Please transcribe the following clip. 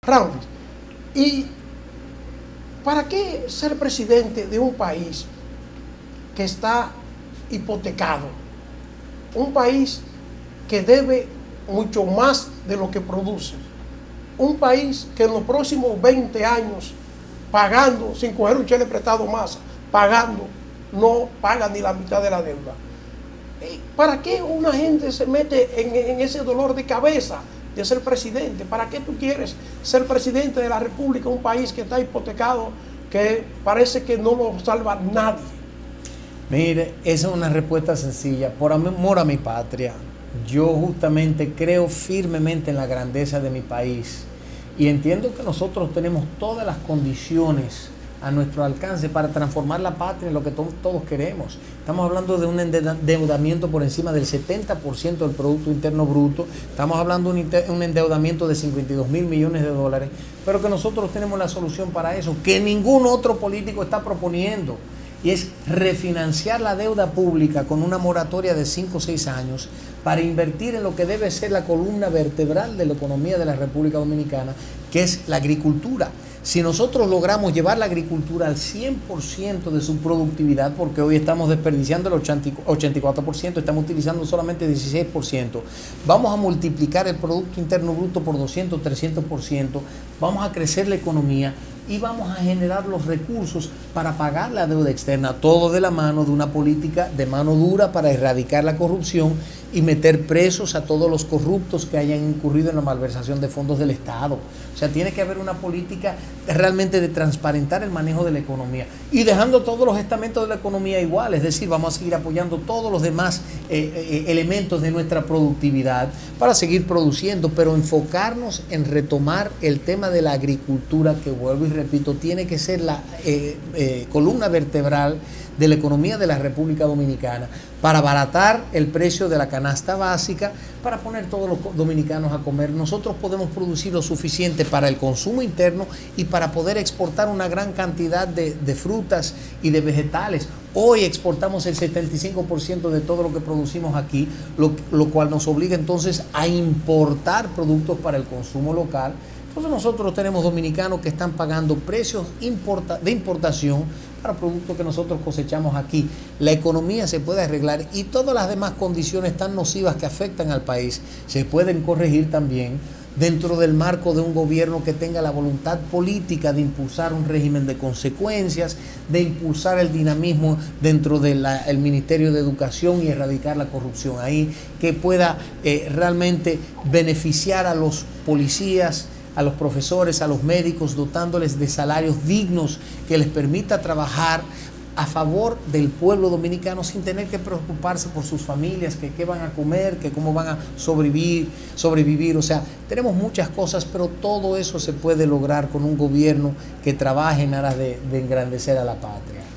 Ramfis, ¿y para qué ser presidente de un país que está hipotecado? Un país que debe mucho más de lo que produce. Un país que en los próximos 20 años, pagando, sin coger un chele prestado más, pagando, no paga ni la mitad de la deuda. ¿Para qué una gente se mete en ese dolor de cabeza de ser presidente? ¿Para qué tú quieres ser presidente de la República, un país que está hipotecado, que parece que no lo salva nadie? Mire, esa es una respuesta sencilla. Por amor a mi patria, yo justamente creo firmemente en la grandeza de mi país y entiendo que nosotros tenemos todas las condiciones a nuestro alcance para transformar la patria en lo que todos queremos. Estamos hablando de un endeudamiento por encima del 70% del Producto Interno Bruto, estamos hablando de un endeudamiento de 52.000 millones de dólares, pero que nosotros tenemos la solución para eso, que ningún otro político está proponiendo, y es refinanciar la deuda pública con una moratoria de 5 o 6 años para invertir en lo que debe ser la columna vertebral de la economía de la República Dominicana, que es la agricultura. Si nosotros logramos llevar la agricultura al 100% de su productividad, porque hoy estamos desperdiciando el 84%, estamos utilizando solamente el 16%, vamos a multiplicar el Producto Interno Bruto por 200, 300%, vamos a crecer la economía y vamos a generar los recursos para pagar la deuda externa, todo de la mano de una política de mano dura para erradicar la corrupción y meter presos a todos los corruptos que hayan incurrido en la malversación de fondos del Estado. O sea, tiene que haber una política realmente de transparentar el manejo de la economía y dejando todos los estamentos de la economía igual, es decir, vamos a seguir apoyando todos los demás elementos de nuestra productividad para seguir produciendo, pero enfocarnos en retomar el tema de la agricultura, que vuelvo y repito, tiene que ser la columna vertebral de la economía de la República Dominicana, para abaratar el precio de la canasta básica, para poner todos los dominicanos a comer. Nosotros podemos producir lo suficiente para el consumo interno y para poder exportar una gran cantidad de frutas y de vegetales. Hoy exportamos el 75% de todo lo que producimos aquí, lo cual nos obliga entonces a importar productos para el consumo local. Entonces nosotros tenemos dominicanos que están pagando precios de importación para productos que nosotros cosechamos aquí. La economía se puede arreglar y todas las demás condiciones tan nocivas que afectan al país se pueden corregir también dentro del marco de un gobierno que tenga la voluntad política de impulsar un régimen de consecuencias, de impulsar el dinamismo dentro del Ministerio de Educación y erradicar la corrupción ahí, que pueda realmente beneficiar a los policías, a los profesores, a los médicos, dotándoles de salarios dignos que les permita trabajar a favor del pueblo dominicano sin tener que preocuparse por sus familias, que qué van a comer, que cómo van a sobrevivir. O sea, tenemos muchas cosas, pero todo eso se puede lograr con un gobierno que trabaje en aras de engrandecer a la patria.